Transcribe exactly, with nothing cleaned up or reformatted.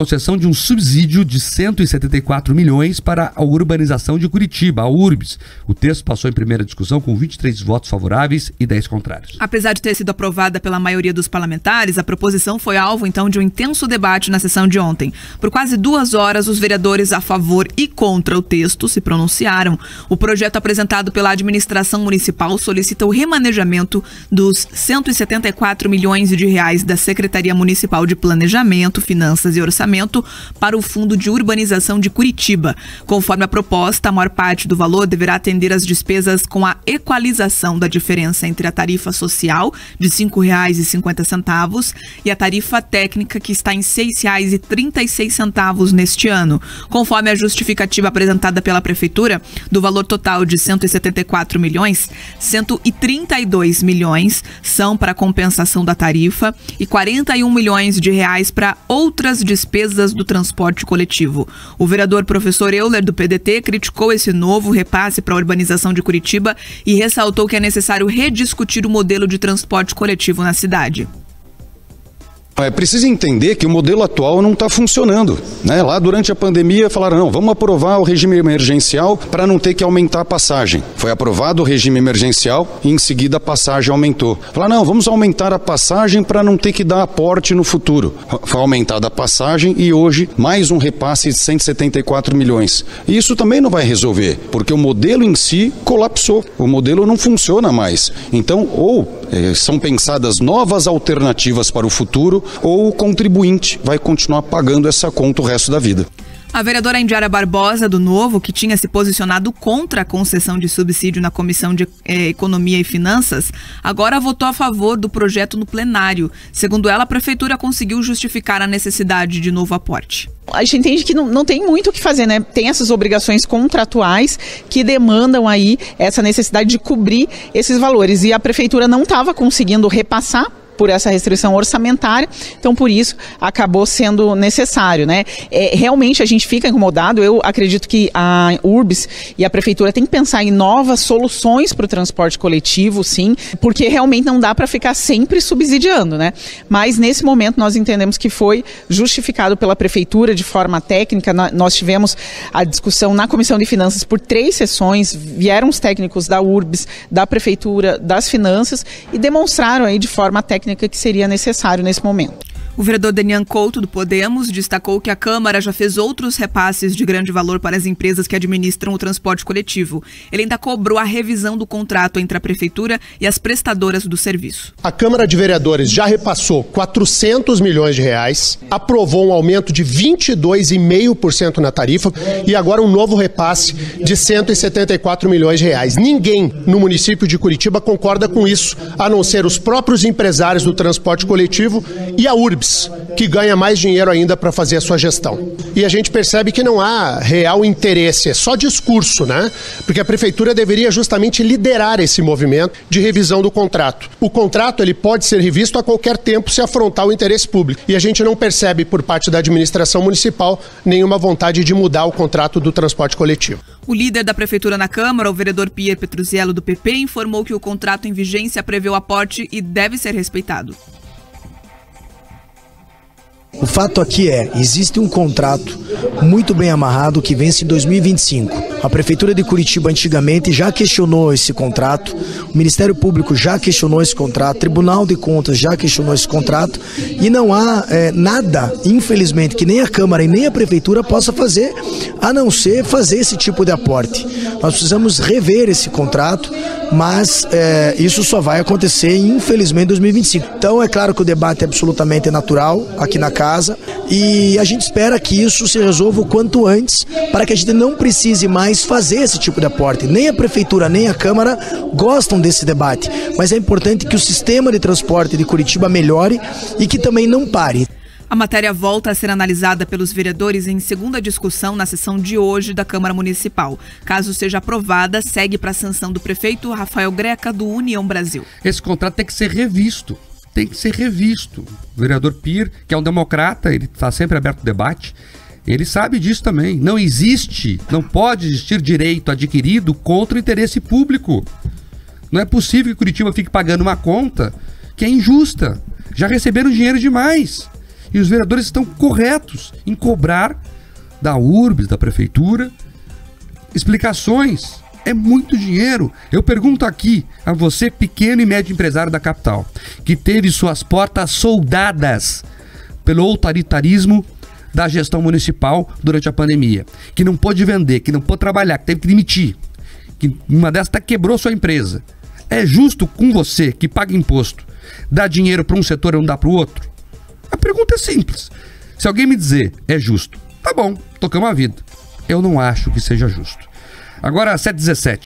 concessão de um subsídio de cento e setenta e quatro milhões para a urbanização de Curitiba, a URBS. O texto passou em primeira discussão com vinte e três votos favoráveis e dez contrários. Apesar de ter sido aprovada pela maioria dos parlamentares, a proposição foi alvo, então, de um intenso debate na sessão de ontem. Por quase duas horas, os vereadores a favor e contra o texto se pronunciaram. O projeto apresentado pela administração municipal solicita o remanejamento dos cento e setenta e quatro milhões de reais da Secretaria Municipal de Planejamento, Finanças e Orçamento para o Fundo de Urbanização de Curitiba. Conforme a proposta, a maior parte do valor deverá atender às despesas com a equalização da diferença entre a tarifa social, de cinco reais e cinquenta centavos, e a tarifa técnica, que está em seis reais e trinta e seis centavos neste ano. Conforme a justificativa apresentada pela Prefeitura, do valor total de cento e setenta e quatro milhões, cento e trinta e dois milhões são para a compensação da tarifa e quarenta e um milhões de reais para outras despesas do transporte coletivo. O vereador professor Euler, do P D T, criticou esse novo repasse para a urbanização de Curitiba e ressaltou que é necessário rediscutir o modelo de transporte coletivo na cidade. É preciso entender que o modelo atual não está funcionando, né? Lá durante a pandemia falaram, não, vamos aprovar o regime emergencial para não ter que aumentar a passagem. Foi aprovado o regime emergencial e em seguida a passagem aumentou. Falaram, não, vamos aumentar a passagem para não ter que dar aporte no futuro. Foi aumentada a passagem e hoje mais um repasse de cento e setenta e quatro milhões. E isso também não vai resolver, porque o modelo em si colapsou. O modelo não funciona mais. Então, ou eh, são pensadas novas alternativas para o futuro, ou o contribuinte vai continuar pagando essa conta o resto da vida. A vereadora Indiara Barbosa, do Novo, que tinha se posicionado contra a concessão de subsídio na Comissão de eh, Economia e Finanças, agora votou a favor do projeto no plenário. Segundo ela, a Prefeitura conseguiu justificar a necessidade de novo aporte. A gente entende que não, não tem muito o que fazer, né? Tem essas obrigações contratuais que demandam aí essa necessidade de cobrir esses valores. E a Prefeitura não estava conseguindo repassar por essa restrição orçamentária, então por isso acabou sendo necessário, né? É, realmente a gente fica incomodado. Eu acredito que a URBS e a Prefeitura tem que pensar em novas soluções para o transporte coletivo, sim, porque realmente não dá para ficar sempre subsidiando, né? Mas nesse momento nós entendemos que foi justificado pela Prefeitura de forma técnica. Nós tivemos a discussão na Comissão de Finanças por três sessões, vieram os técnicos da URBS, da Prefeitura, das Finanças e demonstraram aí de forma técnica que seria necessário nesse momento. O vereador Denian Couto, do Podemos, destacou que a Câmara já fez outros repasses de grande valor para as empresas que administram o transporte coletivo. Ele ainda cobrou a revisão do contrato entre a Prefeitura e as prestadoras do serviço. A Câmara de Vereadores já repassou quatrocentos milhões de reais, aprovou um aumento de vinte e dois vírgula cinco por cento na tarifa e agora um novo repasse de cento e setenta e quatro milhões de reais. Ninguém no município de Curitiba concorda com isso, a não ser os próprios empresários do transporte coletivo e a URBS, que ganha mais dinheiro ainda para fazer a sua gestão. E a gente percebe que não há real interesse, é só discurso, né? Porque a Prefeitura deveria justamente liderar esse movimento de revisão do contrato. O contrato ele pode ser revisto a qualquer tempo se afrontar o interesse público. E a gente não percebe por parte da administração municipal nenhuma vontade de mudar o contrato do transporte coletivo. O líder da Prefeitura na Câmara, o vereador Pierre Petruziello, do P P, informou que o contrato em vigência prevê o aporte e deve ser respeitado. O fato aqui é, existe um contrato muito bem amarrado que vence em dois mil e vinte e cinco. A Prefeitura de Curitiba antigamente já questionou esse contrato, o Ministério Público já questionou esse contrato, o Tribunal de Contas já questionou esse contrato e não há é, nada, infelizmente, que nem a Câmara e nem a Prefeitura possa fazer, a não ser fazer esse tipo de aporte. Nós precisamos rever esse contrato, mas é, isso só vai acontecer, infelizmente, em dois mil e vinte e cinco. Então é claro que o debate é absolutamente natural aqui na casa e a gente espera que isso se resolva o quanto antes para que a gente não precise mais fazer esse tipo de aporte. Nem a Prefeitura, nem a Câmara gostam desse debate, mas é importante que o sistema de transporte de Curitiba melhore e que também não pare. A matéria volta a ser analisada pelos vereadores em segunda discussão na sessão de hoje da Câmara Municipal. Caso seja aprovada, segue para a sanção do prefeito Rafael Greca, do União Brasil. Esse contrato tem que ser revisto. Tem que ser revisto. O vereador Pierre, que é um democrata, ele está sempre aberto ao debate, ele sabe disso também. Não existe, não pode existir direito adquirido contra o interesse público. Não é possível que Curitiba fique pagando uma conta que é injusta. Já receberam dinheiro demais. E os vereadores estão corretos em cobrar da Urbs, da prefeitura, explicações. É muito dinheiro. Eu pergunto aqui a você, pequeno e médio empresário da capital, que teve suas portas soldadas pelo autoritarismo da gestão municipal durante a pandemia, que não pôde vender, que não pôde trabalhar, que teve que demitir, que uma dessas até quebrou sua empresa. É justo com você, que paga imposto, dar dinheiro para um setor e não dá para o outro? A pergunta é simples. Se alguém me dizer é justo, tá bom, tocamos a vida. Eu não acho que seja justo. Agora, sete e dezessete.